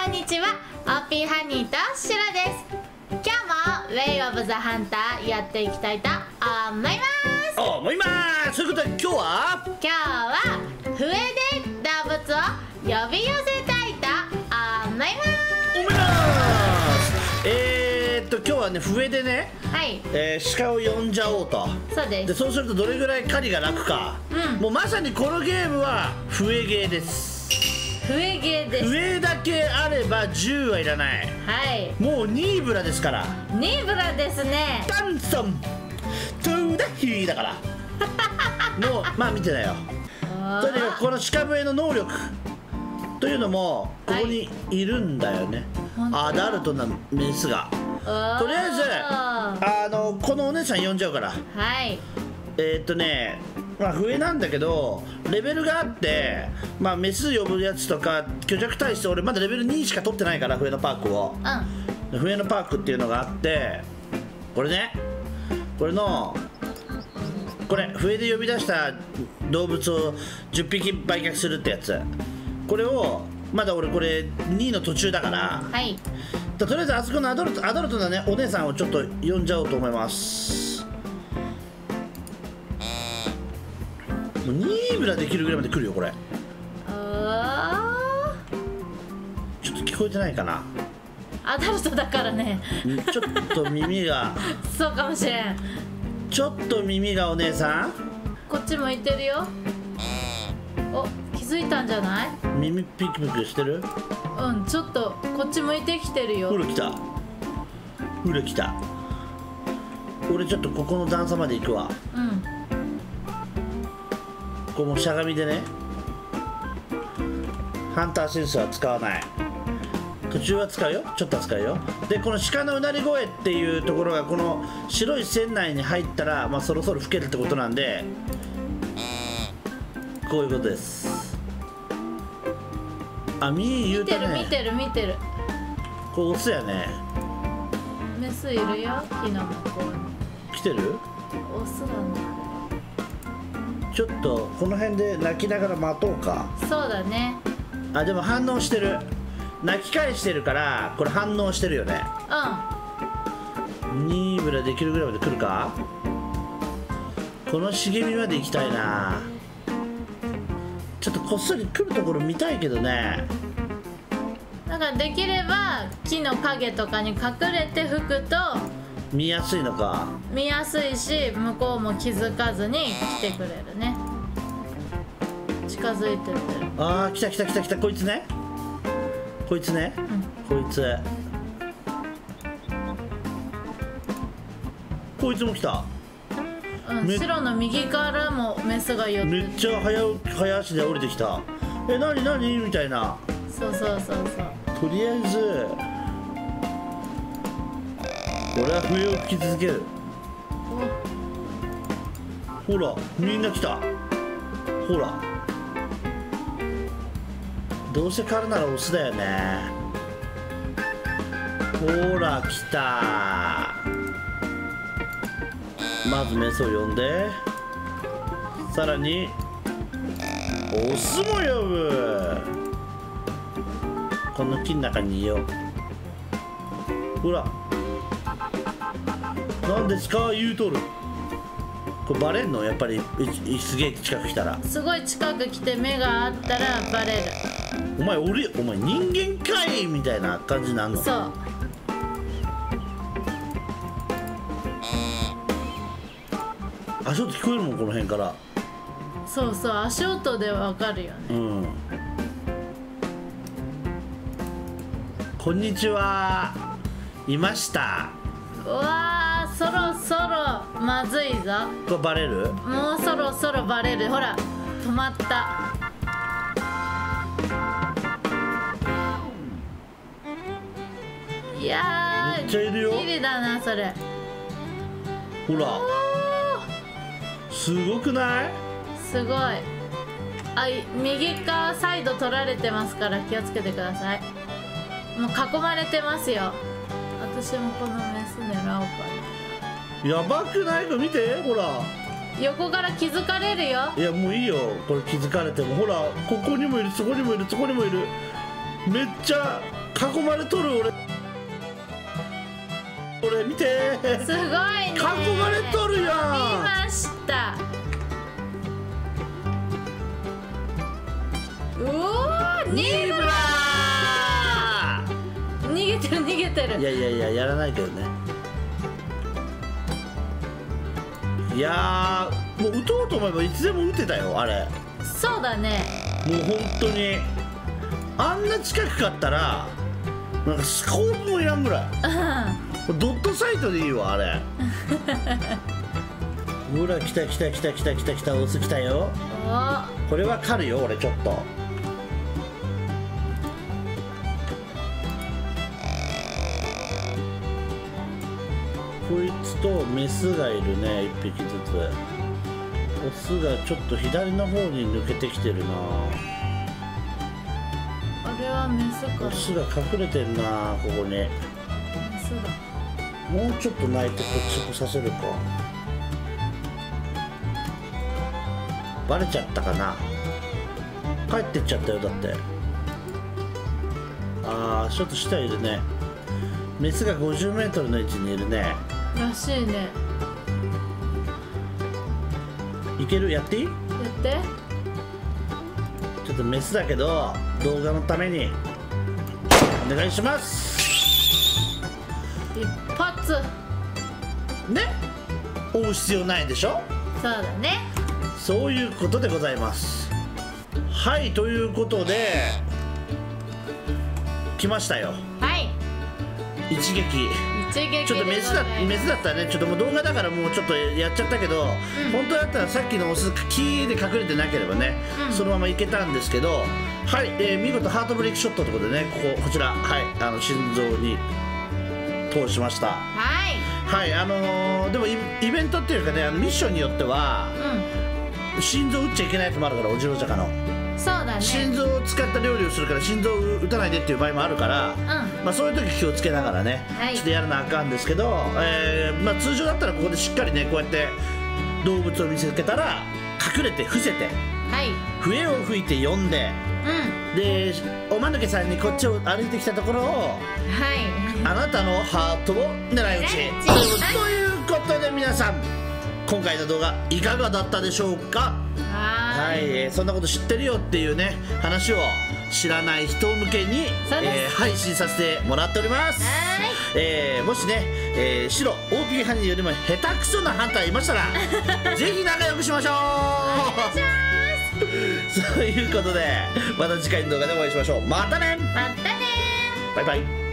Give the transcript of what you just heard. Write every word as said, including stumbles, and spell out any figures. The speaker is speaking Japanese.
んにちは、オーピーハニーとシロです。今日も Way of the Hunter やっていきたいと思います。 思います。そういうことで今日は今日は笛で動物を呼び寄せたいと思います。 思います。えーっと今日はね、笛でね、 はい、 えー、鹿を呼んじゃおうと。 そうです。 でそうするとどれぐらい狩りが楽か、うん、もうまさにこのゲームは笛ゲーです。 笛ゲーです。 笛だけあれば銃はいらない。 はい、もうニーブラですから。 ニーブラですね。 ダンソントゥーダヒーだからもうまあ見てなよ。とにかくこの鹿笛の能力というのもここにいるんだよね、はい、アダルトなメスが。とりあえずあのこのお姉さん呼んじゃうから。 はい、 えー、っとねまあ笛なんだけどレベルがあって、まあ、メス呼ぶやつとか虚弱体質、俺まだレベルにしか取ってないから笛のパークを、うん、笛のパークっていうのがあって、これねこれのこれ笛で呼び出した動物をじゅっぴき売却するってやつ、これをまだ俺これにいの途中だから、はい、とりあえずあそこのアダルト、アダルトなねお姉さんをちょっと呼んじゃおうと思います。もうニーブラできるぐらいまで来るよこれ。 あちょっと聞こえてないかな。 アダルトだからねちょっと耳がそうかもしれん。 ちょっと耳がお姉さんこっち向いてるよ。お、気づいたんじゃない？ 耳ピクピクしてる？ うん、ちょっとこっち向いてきてるよ。 ほら来たほら来た。俺ちょっとここの段差まで行くわ。うん、このしゃがみでね、ハンターセンスは使わない。途中は使うよ、ちょっとは使うよ。でこの鹿のうなり声っていうところがこの白い線内に入ったら、まあ、そろそろ吹けるってことなんで、こういうことです。あ、みー言うたね。 見てる見てる見てる。 こうオスやね。 メスいるよ、木の向こうに。 来てる？ オスだね。 ちょっとこの辺で泣きながら待とうか。そうだね。 あ、でも反応してる。泣き返してるからこれ反応してるよね。うん。ニーブラできるぐらいまで来るか。この茂みまで行きたいな。ちょっとこっそり来るところ見たいけどね。 なんかできれば木の陰とかに隠れて吹くと見やすいのか。 見やすいし、向こうも気づかずに来てくれるね。近づいてってる。 ああ、来た来た来た来た。こいつねこいつね、うん、こいつこいつも来た。 うん、白の右からもメスが寄ってめっちゃ早早足で降りてきた。え、なになにみたいな。 そうそうそうそう。 とりあえず俺は笛を吹き続ける。ほらみんな来た。ほらどうせ狩るならオスだよね。ほら来た。まずメスを呼んで、さらにオスも呼ぶ。この木の中にいよう。ほらなんですか言うとる。これバレんの？やっぱりすげえ近く来たら。 すごい近く来て目があったらバレる。 お前俺お前人間かいみたいな感じになんの？ そう。 足音聞こえるもんこの辺から。 そうそう、足音でわかるよね。うん。 こんにちは。いました。 うわー、そろそろまずいぞ。 これバレる？ もうそろそろバレる。ほら止まった。いやーめっちゃいるよ。 ギリだなそれ。 ほらすごくない？ すごい。あ、右側サイド取られてますから気をつけてください。もう囲まれてますよ。私もこのメス狙おうかな。やばくない？これ見てほら。 横から気づかれるよ。 いやもういいよこれ気づかれても。ほらここにもいる、そこにもいる、そこにもいる。 めっちゃ囲まれとる俺。俺見て、 すごいね、 囲まれとるやん。 見ました。うおー、ニーブラー。逃げてる逃げてる。 いやいやいや、やらないけどね。いやー、もう打とうと思えばいつでも打てたよあれ。 そうだね。 もう本当にあんな近くかったらなんかスコープもいらんぐらい。ドットサイトでいいわあれ。ほら来た来た来た来た来た来た、オス来たよ。これは狩るよ俺ちょっと。こいつとメスがいるね、いっぴきずつ。オスがちょっと左の方に抜けてきてるな。 あれはメスか。 オスが隠れてんなここに。 メスだ。 もうちょっと泣いてこっち来させるか。バレちゃったかな。帰ってっちゃったよだって。ああ、ちょっと下いるね。メスがごじゅうメートルの位置にいるね。 らしいね。 いける？やっていい？ やってちょっとメスだけど動画のためにお願いします。 一発ね、追う必要ないでしょ。 そうだね。 そういうことでございます。はい、ということで来ましたよ。 はい、 一撃。 一撃ちょっとメスだメスだったらね、ちょっともう動画だからもうちょっとやっちゃったけど、うん、本当だったらさっきのオスキーで隠れてなければね、うん、そのままいけたんですけど、はい、えー、見事ハートブレイクショットということでね、こここちら、はい、あの心臓に通しました。 はいはい、あのー、でもイベントっていうかね、あのミッションによっては、うん、心臓打っちゃいけないやつもあるから、おじろ坂の。 そうだね。 心臓を使った料理をするから心臓を打たないでっていう場合もあるから、うん、まあそういう時気をつけながらね、はい、ちょっとやらなあかんですけど、えーまあ、通常だったらここでしっかりねこうやって動物を見つけたら隠れて伏せて、はい、笛を吹いて呼んで、うん、でおまぬけさんにこっちを歩いてきたところを、はい、あなたのハートを狙い撃ちということで、皆さん今回の動画いかがだったでしょうか。はい、えー、そんなこと知ってるよっていうね話を知らない人向けに、えー、配信させてもらっております。えー、もしね、えー、白 オーピー ハニーよりも下手くそなハンターいましたらぜひ仲良くしましょう。そういうことでまた次回の動画でお会いしましょう。またね。 またね。 バイバイ。